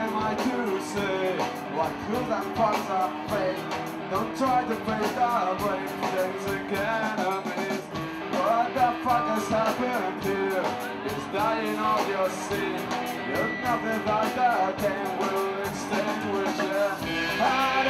am I to say? What could and fucks are fake? Don't try to fake the brain things again, enemies. What the fuck has happened here? It's dying of your sin. You're nothing like that, then will extinguish it.